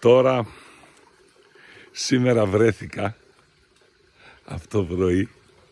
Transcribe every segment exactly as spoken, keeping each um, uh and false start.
τώρα σήμερα βρέθηκα αυτό το πρωί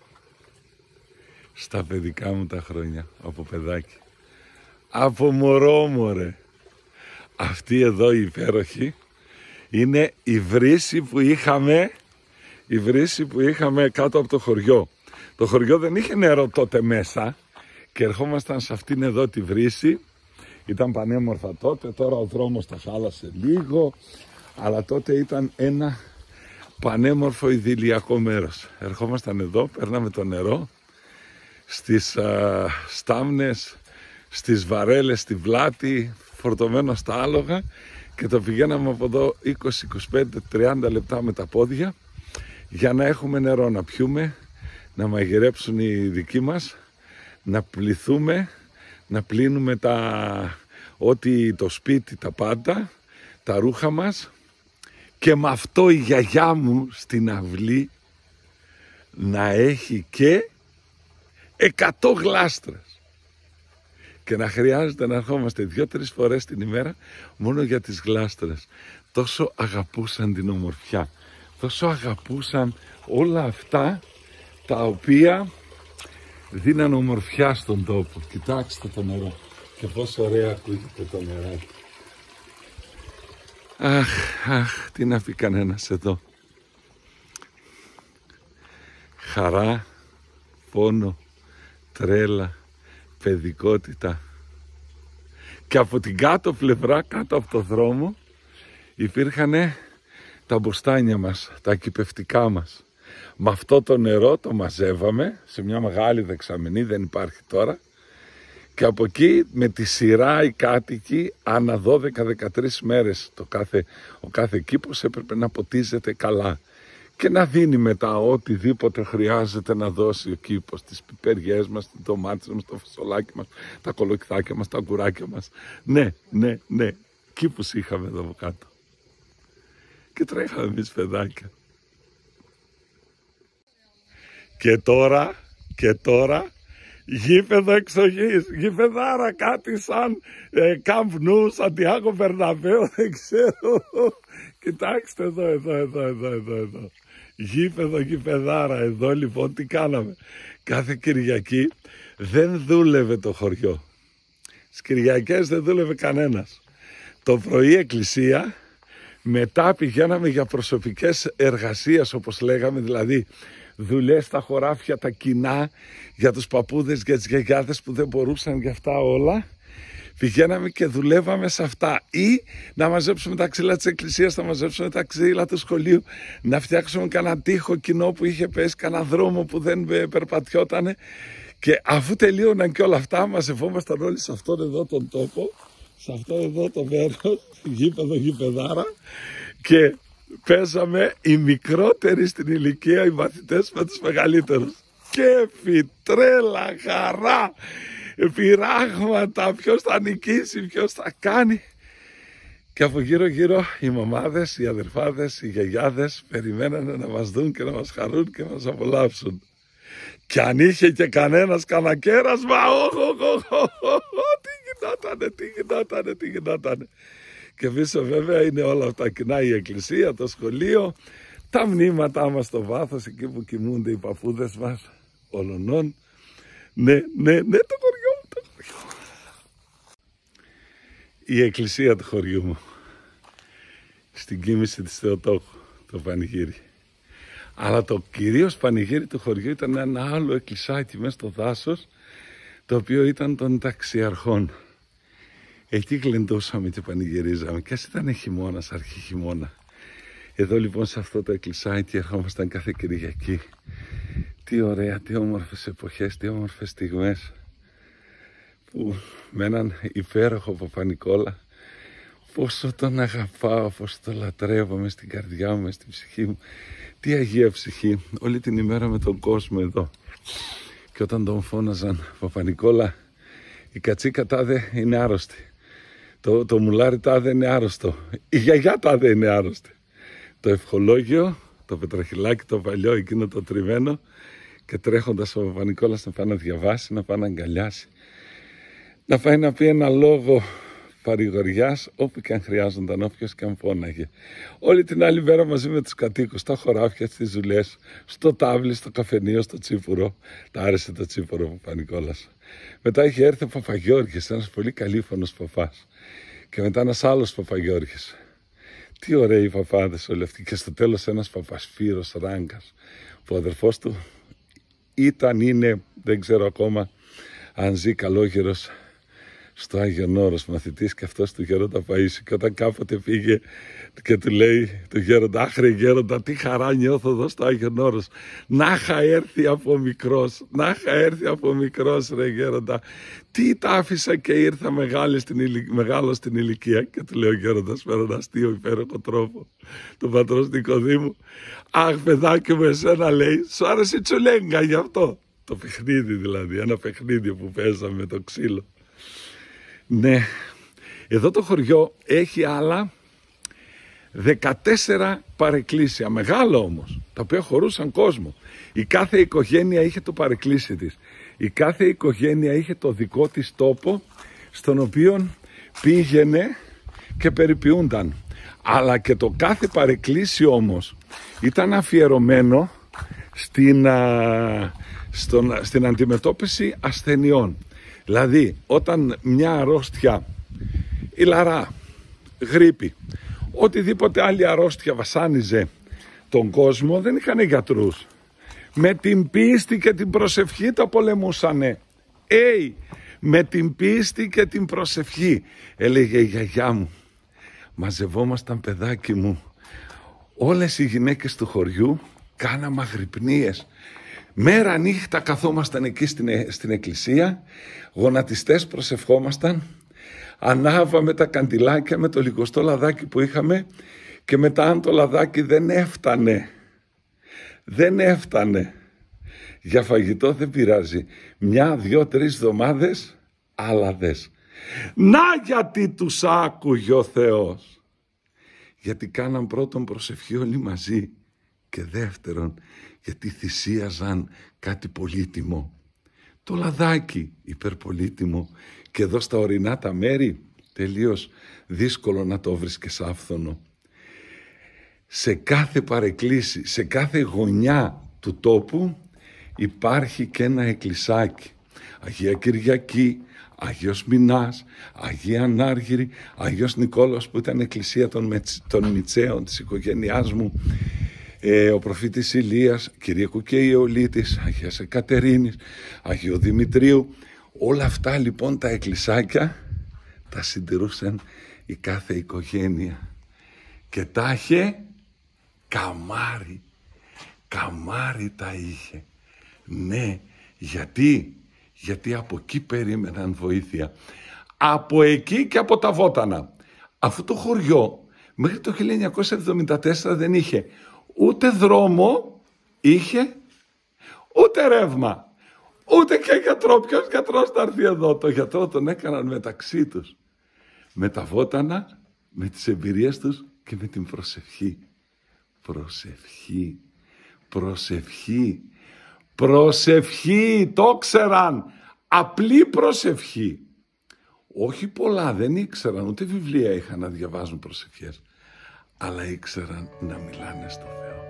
στα παιδικά μου τα χρόνια από παιδάκι. Από μωρό μωρέ. Αυτή εδώ η υπέροχη είναι η βρύση που είχαμε, η βρύση που είχαμε κάτω από το χωριό. Το χωριό δεν είχε νερό τότε μέσα και ερχόμασταν σε αυτήν εδώ τη βρύση. Ήταν πανέμορφα τότε, τώρα ο δρόμος τα χάλασε λίγο, αλλά τότε ήταν ένα πανέμορφο ιδηλιακό μέρος. Ερχόμασταν εδώ, παίρναμε το νερό στις α, στάμνες, στις βαρέλες, στη βλάτη, φορτωμένο στα άλογα και το πηγαίναμε από εδώ είκοσι, είκοσι πέντε, τριάντα λεπτά με τα πόδια για να έχουμε νερό να πιούμε, να μαγειρέψουν οι δικοί μας, να πληθούμε, να πλύνουμε τα, ό,τι το σπίτι, τα πάντα, τα ρούχα μας και με αυτό η γιαγιά μου στην αυλή να έχει και εκατό γλάστρες και να χρειάζεται να ερχόμαστε δύο-τρεις φορές την ημέρα μόνο για τις γλάστρες. Τόσο αγαπούσαν την ομορφιά, τόσο αγαπούσαν όλα αυτά τα οποία δίναν ομορφιά στον τόπο. Κοιτάξτε το νερό και πόσο ωραία ακούγεται το νεράκι. Αχ, αχ, τι να πει κανένας εδώ. Χαρά, πόνο, τρέλα, παιδικότητα. Και από την κάτω πλευρά, κάτω από το δρόμο, υπήρχαν τα μποστάνια μας, τα κηπευτικά μας. Με αυτό το νερό το μαζεύαμε σε μια μεγάλη δεξαμενή, δεν υπάρχει τώρα. Και από εκεί με τη σειρά οι κάτοικοι ανά δώδεκα δεκατρείς μέρες το κάθε, ο κάθε κήπος έπρεπε να ποτίζεται καλά και να δίνει μετά οτιδήποτε χρειάζεται να δώσει ο κήπος, τις πιπεριές μας, τις ντομάτες μας, το φασολάκι μας, τα κολοκυθάκια μας, τα αγκουράκια μας. Ναι, ναι, ναι, κήπους είχαμε εδώ από κάτω και τρέχαμε εμείς παιδάκια. Και τώρα, και τώρα γήπεδο εξοχής, γήπεδάρα, κάτι σαν ε, Camp Nou, Σαντιάγο Μπερναμπέου, δεν ξέρω. Κοιτάξτε εδώ, εδώ, εδώ, εδώ, εδώ, εδώ. Γήπεδο, γήπεδάρα, εδώ λοιπόν τι κάναμε. Κάθε Κυριακή δεν δούλευε το χωριό. Στις Κυριακές δεν δούλευε κανένας. Το πρωί εκκλησία, μετά πηγαίναμε για προσωπικές εργασίες όπως λέγαμε, δηλαδή δουλειές στα χωράφια, τα κοινά, για τους παππούδες, για τις γιαγιάδες που δεν μπορούσαν για αυτά όλα. Πηγαίναμε και δουλεύαμε σε αυτά. Ή να μαζέψουμε τα ξύλα της εκκλησίας, να μαζέψουμε τα ξύλα του σχολείου, να φτιάξουμε κανένα τοίχο κοινό που είχε πέσει, κανένα δρόμο που δεν περπατιότανε. Και αφού τελείωναν και όλα αυτά, μαζευόμασταν όλοι σε αυτόν εδώ τον τόπο, σε αυτό εδώ το μέρος, γήπεδο, γήπεδάρα, και παίζαμε οι μικρότεροι στην ηλικία, οι μαθητές με τους μεγαλύτερους. Κέφι, τρέλα, χαρά, πειράγματα, ποιος θα νικήσει, ποιος θα κάνει. Και από γύρω γύρω οι μαμάδες, οι αδερφάδες, οι γιαγιάδες περιμένανε να μας δουν και να μας χαρούν και να μας απολαύσουν. Και αν είχε και κανένας κανένα κέρασμα, τι γινότανε, τι γινότανε, τι γινότανε. Και πίσω βέβαια είναι όλα αυτά κοινά, η εκκλησία, το σχολείο, τα μνήματά μας στο βάθος, εκεί που κοιμούνται οι παππούδες μας, ολονών. Ναι, ναι, ναι, το χωριό μου, το χωριό. Η εκκλησία του χωριού μου, στην κοίμηση της Θεοτόκου, το πανηγύρι. Αλλά το κυρίως πανηγύρι του χωριού ήταν ένα άλλο εκκλησάκι μέσα στο δάσος, το οποίο ήταν των ταξιαρχών. Εκεί γλεντούσαμε και πανηγυρίζαμε και ας ήταν χειμώνας, αρχή χειμώνα. Εδώ λοιπόν σε αυτό το εκκλησάκι ερχόμασταν κάθε Κυριακή. Τι ωραία, τι όμορφες εποχές, τι όμορφες στιγμές που με έναν υπέροχο Παπα-Νικόλα πόσο τον αγαπάω, πόσο τον λατρεύω μες στην καρδιά μου, μες στην ψυχή μου. Τι αγία ψυχή, όλη την ημέρα με τον κόσμο εδώ. Και όταν τον φώναζαν Παπα-Νικόλα, η κατσίκα τάδε είναι άρρωστη. Το, το μουλάρι τάδε είναι άρρωστο. Η γιαγιά τάδε είναι άρρωστη. Το ευχολόγιο, το πετραχυλάκι, το παλιό, εκείνο το τριμμένο, και τρέχοντας ο Παπα-Νικόλας να πάει να διαβάσει, να πάει να αγκαλιάσει, να πάει να πει ένα λόγο παρηγοριάς όπου και αν χρειάζονταν, όποιος και αν φώναγε. Όλη την άλλη μέρα μαζί με τους κατοίκους, στα χωράφια, στις δουλειές, στο τάβλι, στο καφενείο, στο τσίφουρο. Τα άρεσε το τσίφουρο που Πανικόλας. Μετά είχε έρθει ο Παπαγιώργης, ένας πολύ καλήφωνος παπάς. Και μετά ένας άλλος Παπαγιώργης. Τι ωραίοι παπάδες όλοι αυτοί. Και στο τέλος ένας Παπασφύρος Ράγκας, που ο αδερφός του ήταν, είναι, δεν ξέρω ακόμα αν ζει, καλόγερος στο Άγιον Όρος, μαθητής και αυτός του Γέροντα Παΐσιου. Και όταν κάποτε πήγε και του λέει του Γέροντα, αχ ρε Γέροντα, τι χαρά νιώθω εδώ στο Άγιον Όρος. Να είχα έρθει από μικρός, να είχα έρθει από μικρός ρε Γέροντα. Τι τα άφησα και ήρθα μεγάλη στην ηλικία, μεγάλο στην ηλικία. Και του λέει ο Γέροντας με έναν αστείο υπέροχο τρόπο, τον πατρός Νικοδήμου. Αχ παιδάκι μου, εσένα λέει, σου άρεσε η τσουλέγγα γι' αυτό. Το παιχνίδι δηλαδή, ένα παιχνίδι που παίζαμε με το ξύλο. Ναι, εδώ το χωριό έχει άλλα δεκατέσσερα παρεκκλήσια, μεγάλο όμως, τα οποία χωρούσαν κόσμο. Η κάθε οικογένεια είχε το παρεκκλήσι της. Η κάθε οικογένεια είχε το δικό της τόπο, στον οποίο πήγαινε και περιποιούνταν. Αλλά και το κάθε παρεκκλήσι όμως ήταν αφιερωμένο στην, α, στον, στην αντιμετώπιση ασθενειών. Δηλαδή, όταν μια αρρώστια, ηλαρά, γρίπη, οτιδήποτε άλλη αρρώστια βασάνιζε τον κόσμο, δεν είχαν γιατρούς. Με την πίστη και την προσευχή τα πολεμούσανε. Έι, με την πίστη και την προσευχή, έλεγε η γιαγιά μου. Μαζευόμασταν, παιδάκι μου, όλες οι γυναίκες του χωριού, κάναμε αγρυπνίες. Μέρα νύχτα καθόμασταν εκεί στην, στην εκκλησία, γονατιστές προσευχόμασταν, ανάβαμε τα καντιλάκια με το λιγοστό λαδάκι που είχαμε και μετά αν το λαδάκι δεν έφτανε, δεν έφτανε για φαγητό, δεν πειράζει, μια, δυο, τρεις εβδομάδες άλλαδες. Να γιατί τους άκουγε ο Θεός, γιατί κάναν πρώτον προσευχή όλοι μαζί και δεύτερον γιατί θυσίαζαν κάτι πολύτιμο. Το λαδάκι υπερπολύτιμο και εδώ στα ορεινά τα μέρη τελείως δύσκολο να το βρίσκεις άφθονο. Σε κάθε παρεκκλήση, σε κάθε γωνιά του τόπου υπάρχει και ένα εκκλησάκι. Αγία Κυριακή, Άγιος Μινάς, Αγία Ανάργυρη, Άγιος Νικόλαος που ήταν εκκλησία των, μετσ, των Μητσαίων της οικογένειάς μου, ε, ο προφήτης Ηλίας, Κυριακού και Ιωλίτης, Αγίας Εκατερίνης, Αγίου Δημητρίου. Όλα αυτά λοιπόν τα εκκλησάκια τα συντηρούσαν η κάθε οικογένεια και τα είχε καμάρι, καμάρι τα είχε. Ναι, γιατί, γιατί από εκεί περίμεναν βοήθεια. Από εκεί και από τα Βότανα. Αυτό το χωριό μέχρι το χίλια εννιακόσια εβδομήντα τέσσερα δεν είχε ούτε δρόμο, είχε ούτε ρεύμα, ούτε και γιατρό. Ποιος γιατρός θα έρθει εδώ? Το γιατρό τον έκαναν μεταξύ τους, με τα Βότανα, με τις εμπειρίες τους και με την προσευχή. Προσευχή, προσευχή, προσευχή, το ξέραν, απλή προσευχή. Όχι πολλά, δεν ήξεραν, ούτε βιβλία είχαν να διαβάζουν προσευχές, αλλά ήξεραν να μιλάνε στο Θεό.